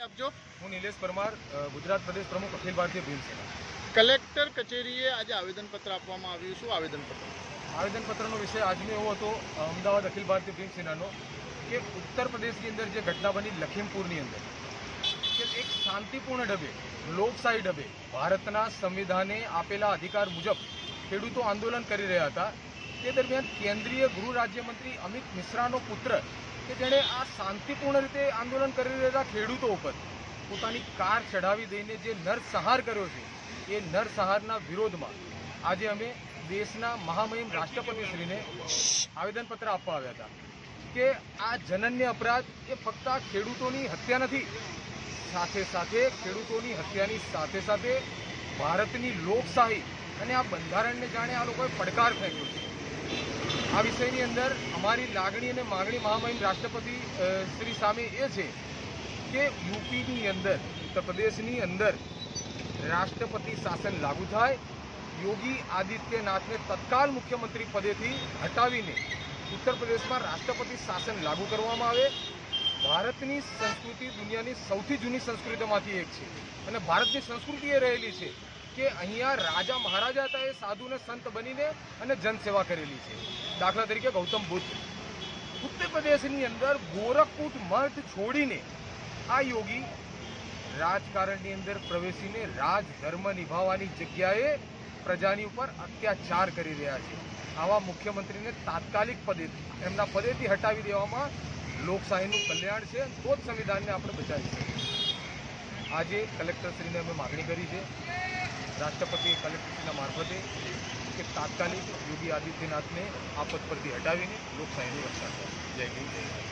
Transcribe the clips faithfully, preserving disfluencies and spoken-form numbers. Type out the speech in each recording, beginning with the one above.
આપજો। હું નિલેશ પરમાર, ગુજરાત પ્રદેશ પ્રમુખ, અખિલ ભારતીય ભીમ સેના। કલેક્ટર કચેરીએ આજે આવેદનપત્ર આપવામાં આવ્યું। શું આવેદનપત્ર? આવેદનપત્રનો વિષય આજનો એવો હતો અમદાવાદ અખિલ ભારતીય ભીમ સેનાનો કે ઉત્તર પ્રદેશની અંદર જે ઘટના બની લખીમપુરની અંદર કે એક શાંતિપૂર્ણ ઢબે, લોકશાહી ઢબે ભારતના સંવિધાને આપેલા અધિકાર મુજબ ખેડૂતો આંદોલન કરી રહ્યા હતા। તે દરમિયાન કેન્દ્રીય ગૃહ રાજ્યમંત્રી અમિત મિશ્રાનો પુત્ર કે જેણે આ શાંતિપૂર્ણ રીતે આંદોલન કરી રહેલા ખેડૂતો ઉપર પોતાની કાર ચઢાવી દઈને જે નરસંહાર કર્યો છે, એ નરસંહારના વિરોધમાં આજે અમે દેશના મહામહિમ રાષ્ટ્રપતિશ્રીને આવેદનપત્ર આપવા આવ્યા હતા કે આ જનન્ય અપરાધ એ ફક્ત આ ખેડૂતોની હત્યા નથી, સાથે સાથે ખેડૂતોની હત્યાની સાથે સાથે ભારતની લોકશાહી અને આ બંધારણને જાણે આ લોકોએ પડકાર ફેંક્યો છે। આ વિષયની અંદર અમારી લાગણી અને માગણી મહામહિમ રાષ્ટ્રપતિ શ્રી સામે એ છે કે યુપીની અંદર, ઉત્તર પ્રદેશની અંદર રાષ્ટ્રપતિ શાસન લાગુ થાય, યોગી આદિત્યનાથને તત્કાલ મુખ્યમંત્રી પદેથી હટાવીને ઉત્તર પ્રદેશમાં રાષ્ટ્રપતિ શાસન લાગુ કરવામાં આવે। ભારતની સંસ્કૃતિ દુનિયાની સૌથી જૂની સંસ્કૃતિમાંથી એક છે અને ભારતની સંસ્કૃતિ એ રહેલી છે કે અહીંયા રાજા મહારાજા હતા, એ સાધુને સંત બનીને અને જનસેવા કરેલી છે। દાખલા તરીકે ગૌતમ બુદ્ધ ઉત્તર પ્રદેશની અંદર ગોરખકૂટ મઠ છોડીને આ યોગી રાજકારણની અંદર પ્રવેશીને રાજધર્મ નિભાવવાની જગ્યાએ પ્રજાની ઉપર અત્યાચાર કરી રહ્યા છે। આવા મુખ્યમંત્રીને તાત્કાલિક પદેથી એમના પદેથી હટાવી દેવામાં લોકશાહીનું કલ્યાણ છે, તો જ સંવિધાનને આપણે બચાવીશું। આજે કલેક્ટરશ્રીને અમે માગણી કરી છે રાષ્ટ્રપતિ કલેક્ટરશ્રીના મારફતે કે તાત્કાલિક યોગી આદિત્યનાથને આ પદ પરથી હટાવીને લોકશાહીની રક્ષા કરે। જય હિન્દ, જય ભારત।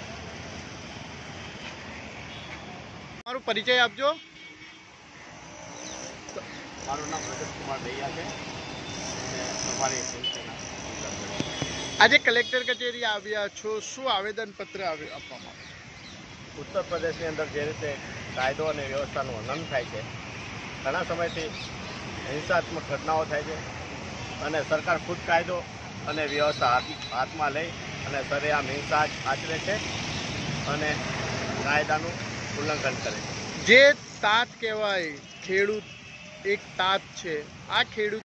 મારો પરિચય આપજો। મારું નામ રજત કુમાર દૈયા છે અને અમારી ભીમસેના। આજે કલેક્ટર કચેરી આવ્યા છો, શું આવેદનપત્ર આપવામાં આવ્યું? ઉત્તર પ્રદેશની અંદર જે રીતે કાયદો અને વ્યવસ્થાનું હનન થાય છે, ઘણા સમયથી હિંસાત્મક ઘટનાઓ થાય છે અને સરકાર ખુદ કાયદો અને વ્યવસ્થા હાથમાં લઈ અને સરેઆમ હિંસા આચરે છે અને કાયદાનું ઉલ્લંઘન કરે છે। જે તાત કહેવાય, ખેડૂત એક તાત છે, આ ખેડૂત